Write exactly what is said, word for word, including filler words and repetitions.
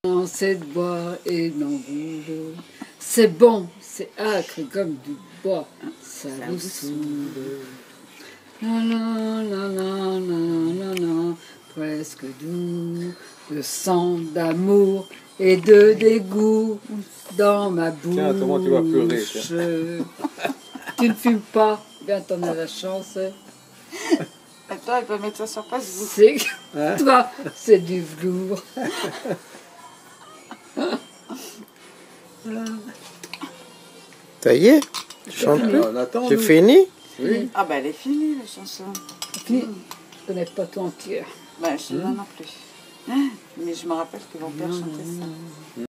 C'est de bois et non boulot. C'est bon, c'est acre comme du bois. Ça vous saoule. La la la la la la la, presque doux, de sang, d'amour et de dégoût dans ma bouche. Tiens, comment tu vas pleurer, tiens. Tu ne fumes pas, bien t'en as la chance. Attends, elle peut mettre ça sur place. C'est hein? Toi, c'est du velours. Ça y est, je chante plus. C'est fini? Oui. Ah ben elle est finie la chanson. Fini. Mm. Je connais pas tout entière. Ben je ne sais pas non plus. Mais je me rappelle que mon père chantait ça.